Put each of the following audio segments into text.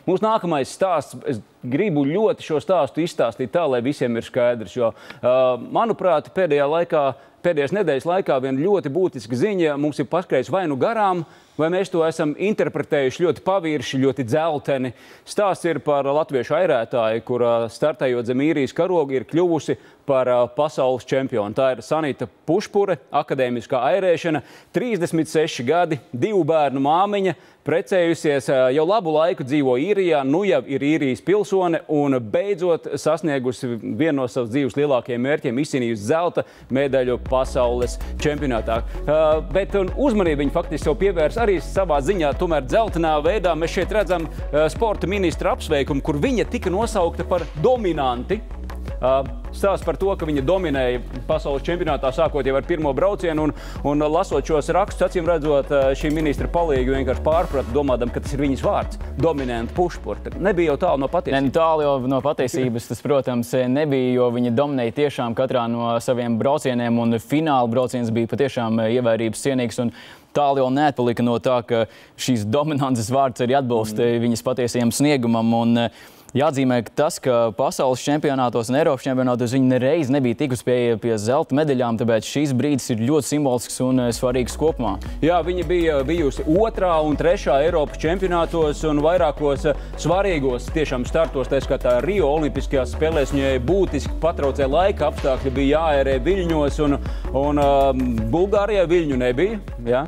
Mūsu nākamais stāsts, es gribu ļoti šo stāstu izstāstīt tā, lai visiem ir skaidrs, jo, manuprāt, pēdējās nedēļas laikā viena ļoti būtiska ziņa mums ir paskrējis vai nu garām, vai mēs to esam interpretējuši ļoti pavirši, ļoti dzelteni. Stāsts ir par latviešu airētāju, kura startējot zem īrijas karoga ir kļuvusi par pasaules čempionu. Tā ir Sanita Pušpure, akadēmiskā airēšana, 36 gadi, 2 bērnu māmiņa, precējusies, jau labu laiku dzīvo Īrijā, nu jau ir Īrijas pilsone un beidzot sasniegusi vienu no savas dzīves lielākajiem mērķiem, izcīnījusi zelta medaļu pasaules čempionātā. Bet uzmanību viņa faktiski sev pievērs arī savā ziņā tomēr dzeltenā veidā. Mēs šeit redzam sporta ministra apsveikumu, kur viņa tika nosaukta par dominanti. Stāsts par to, ka viņa dominēja pasaules čempionātā sākot jau ar pirmo braucienu un lasot šos rakstus, acīm redzot, šī ministra palīgi vienkārši pārprata, domādam, ka tas ir viņas vārds – dominanta Pušpure. Nebija jau tālu no patiesības. Ne, tālu jau no patiesības tas, protams, nebija, jo viņa dominēja tiešām katrā no saviem braucieniem un fināla brauciens bija patiešām ievērības cienīgs un tālu jau neatpalika no tā, ka šīs dominances vārds arī atbilst viņas patiesajam sniegumam un jāatzīmē tas, ka pasaules čempionātos un Eiropas čempionātos viņa nereiz nebija tikusi pie zelta medaļām, tāpēc šīs brīdis ir ļoti simbolisks un svarīgs kopumā. Jā, viņa bija bijusi 2. un 3. Eiropas čempionātos un vairākos svarīgos tiešām startos, tā skatā Rio olimpiskajās spēlēs viņai būtiski patraucēja laika apstākļi, bija jāērē Viļņos un Bulgārijā Viļņu nebija, jā.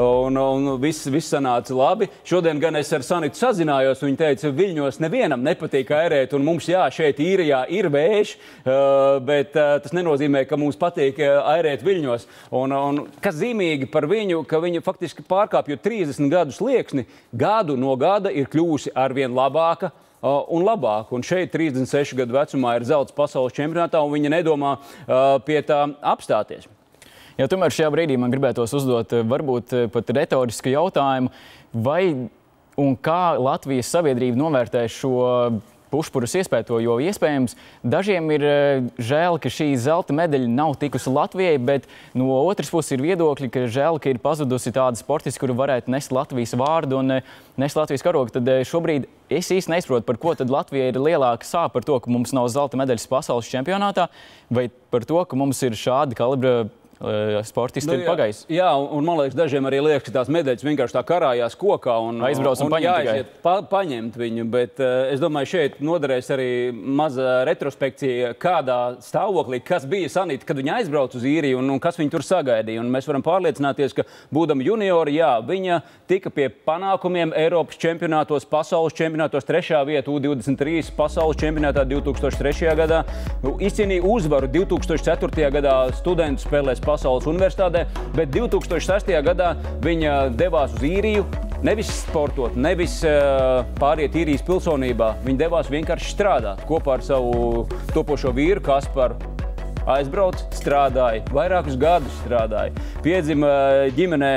Un viss sanāca labi. Šodien gan es ar Sanitu sazinājos, un viņa teica, Viļņos nevienam nepatīk airēt, un mums, jā, šeit Īrijā ir vējš, bet tas nenozīmē, ka mums patīk airēt Viļņos. Un kas zīmīgi par viņu, ka viņa faktiski pārkāpjot 30 gadu slieksni, gadu no gada ir kļuvusi arvien labāka un labāk. Un šeit 36 gadu vecumā ir zelts pasaules čempionātā, un viņa nedomā pie tā apstāties. Ja tomēr šajā brīdī man gribētos uzdot varbūt pat retorisku jautājumu, vai un kā Latvijas sabiedrība novērtē šo Pušpuras iespēto, jo iespējams dažiem ir žēl, ka šī zelta medaļa nav tikusi Latvijai, bet no otras puses ir viedokļi, ka žēl, ka ir pazudusi tāda sportisti, kuru varētu nest Latvijas vārdu un nest Latvijas karogu. Tad šobrīd es īsti neizprotu, par ko tad Latvijai ir lielāka sāpe par to, ka mums nav zelta medaļas pasaules čempionātā, vai par to, ka mums ir šādi kalibra sportisti ir pagājis. Jā, un man liekas, dažiem arī liekas, ka tās medaļas vienkārši tā karājās kokā un jāaiziet paņemt viņu, bet es domāju, šeit noderēs arī maza retrospekcija, kādā stāvoklī, kas bija Sanita, kad viņa aizbrauc uz Īriju un kas viņu tur sagaidīja. Un mēs varam pārliecināties, ka būdama juniori, jā, viņa tika pie panākumiem Eiropas čempionātos, pasaules čempionātos, 3. vieta U23 pasaules čempionātā 2003. gadā, izcīnīja uzvaru 2004. gadā studentu spēlēs pasaules universitātē, bet 2006. gadā viņa devās uz Īriju, nevis sportot, nevis pāriet Īrijas pilsonībā. Viņa devās vienkārši strādāt kopā ar savu topošo vīru Kasparu. Aizbrauc, strādāja, vairākus gadus strādāja. Piedzima ģimenē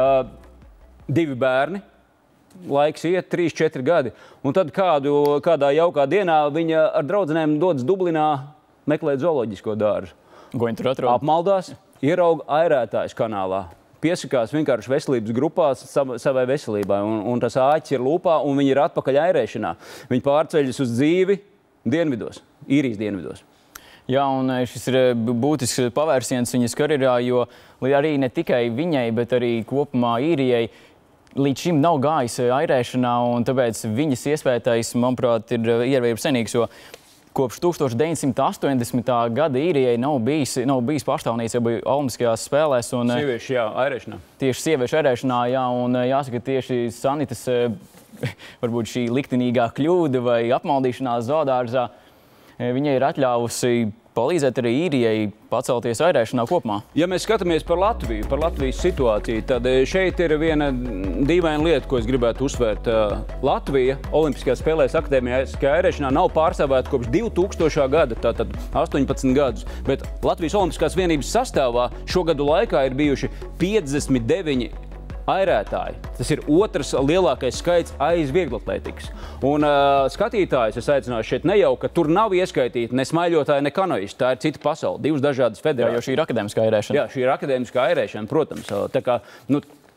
2 bērni, laiks iet 3-4 gadi. Un tad kādā jaukā dienā viņa ar draudzenēm dodas Dublinā meklēt zooloģisko dārzu. Ko viņa tur atrod? Apmaldās. Ierauga airētājs kanālā. Piesakās vienkārši veselības grupās savai veselībai. Un tas āķis ir lūpā, un viņi ir atpakaļ airēšanā. Viņi pārceļas uz dzīvi dienvidos, Īrijas dienvidos. Jā, un šis ir būtisks pavērsiens viņas karjerā, jo arī ne tikai viņai, bet arī kopumā Īrijai līdz šim nav gājis airēšanā, un tāpēc viņas iespētais, manuprāt, ir ievērības senīgs, jo kopš 1980. gada Īrijai nav bijis pārstāvniece olimpiskajās spēlēs. Sieviešu, jā, airēšanā. Tieši sieviešu airēšanā, jā, un jāsaka, tieši Sanitas varbūt šī liktenīgā kļūda vai apmaldīšanās zoodārzā, viņai ir atļāvusi palīdzēt arī Īrijai pacelties airēšanā kopumā. Ja mēs skatāmies par Latviju, par Latvijas situāciju, tad šeit ir viena dīvaina lieta, ko es gribētu uzsvērt. Latvija Olimpiskajās spēlēs akadēmiskajā airēšanā nav pārstāvēta kopš 2000. gada, tātad 18 gadus, bet Latvijas Olimpiskās vienības sastāvā šo gadu laikā ir bijuši 59 airētāji. Tas ir otrs lielākais skaits aiz vieglatlētikas. Un skatītājus es aicināšu šeit nejaukt, ka tur nav ieskaitīti ne smaiļotāji, ne kanojisti. Tā ir cita pasaule, 2 dažādas federācijas. Jā, jo šī ir akadēmiskā airēšana. Jā, šī ir akadēmiskā airēšana, protams. Tā kā,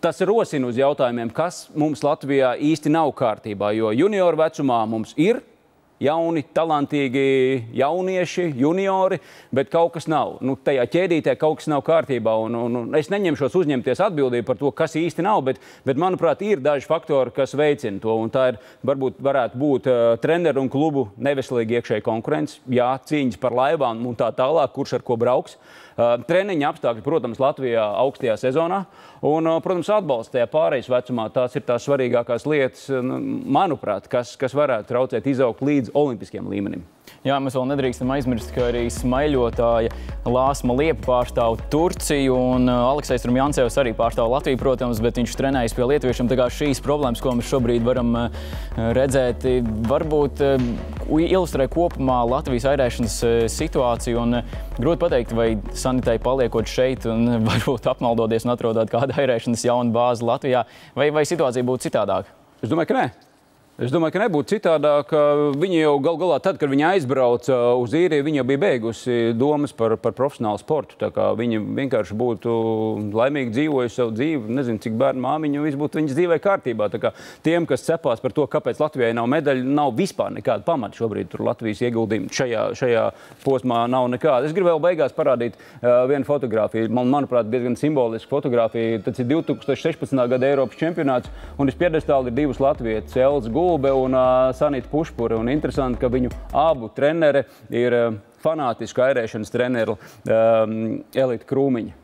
tas rosina uz jautājumiem, kas mums Latvijā īsti nav kārtībā, jo junioru vecumā mums ir jauni, talantīgi jaunieši, juniori, bet kaut kas nav. Nu, tajā ķēdītē kaut kas nav kārtībā. Un es neņemšos uzņemties atbildību par to, kas īsti nav, bet manuprāt, ir daži faktori, kas veicina to. Un tā ir, varētu būt treneru un klubu neveselīgi iekšēji konkurence, jā, cīņas par laivām un tā tālāk, kurš ar ko brauks. Treniņa apstākļi, protams, Latvijā augstajā sezonā. Un, protams, atbalsts tajā pārejas vecumā. Tās ir tās svarīgākās lietas, manuprāt, kas varētu traucēt izaugt līdz olimpiskiem līmenim. Jā, mēs vēl nedrīkstam aizmirst, ka arī smaiļotāja Lāsma Liepa pārstāv Turciju un Aleksejs Rumjancevs arī pārstāv Latviju, protams, bet viņš trenējas pie lietuviešiem. Tā kā šīs problēmas, ko mēs šobrīd varam redzēt, varbūt ilustrē kopumā Latvijas airēšanas situāciju un grūti pateikt, vai Sanitai paliekot šeit un varbūt apmaldoties un atrodot kādu airēšanas jaunu bāzi Latvijā, vai situācija būtu citādāka? Es domāju, ka nē. Es domāju, ka nebūtu citādāk. Viņi jau galā, tad, kad viņi aizbrauca uz īriju, viņi jau bija beigusi domas par profesionālu sportu. Tā kā viņi vienkārši būtu laimīgi dzīvojuši savu dzīvi. Nezinu, cik bērnu māmiņu viss būtu viņas dzīvē kārtībā. Tā kā tiem, kas cepās par to, kāpēc Latvijai nav medaļu, nav vispār nekāda pamata šobrīd. Tur Latvijas ieguldījumi šajā posmā nav nekāda. Es gribu vēl beigās parādīt vienu fotogrāfiju. Manuprāt, diezgan simbolisku fotogrāfiju. Tas ir 2016. gada Eiropas čempionāts, un uz piedestāla ir divas latvietes, Elza Gulbe un Sanita Pušpure. Un interesanti, ka viņu abu trenere ir fanātiski airēšanas treneri Elita Krūmiņa.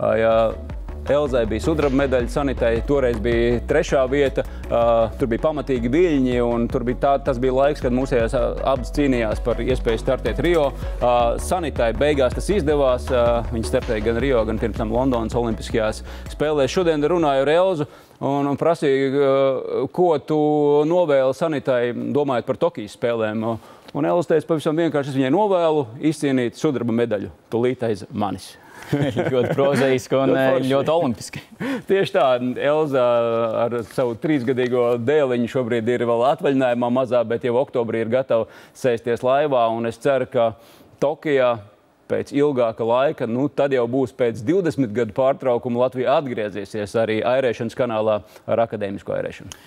Elzai bija sudraba medaļa, Sanitai toreiz bija 3. vieta, tur bija pamatīgi viļņi, un tas bija laiks, kad mūsējās abas cīnījās par iespēju startēt Rio. Sanitai beigās tas izdevās, viņa startēja gan Rio, gan pirms tam Londonas olimpiskajās spēlēs. Šodien runāju ar Elzu un prasīju, ko tu novēli Sanitai, domājot par Tokijas spēlēm. Un Elza teica pavisam vienkārši, es viņai novēlu izcīnīt sudraba medaļu tūlīt aiz manis. Ļoti prozaiski un ļoti olimpiski. Tieši tā, Elza ar savu 3-gadīgo dēliņu šobrīd ir vēl atvaļinājumā mazā, bet jau oktobrī ir gatava sēsties laivā. Un es ceru, ka Tokijā pēc ilgāka laika, tad jau būs pēc 20 gadu pārtraukuma Latvija atgriezīsies arī airēšanas kanālā ar akadēmisko airēšanu.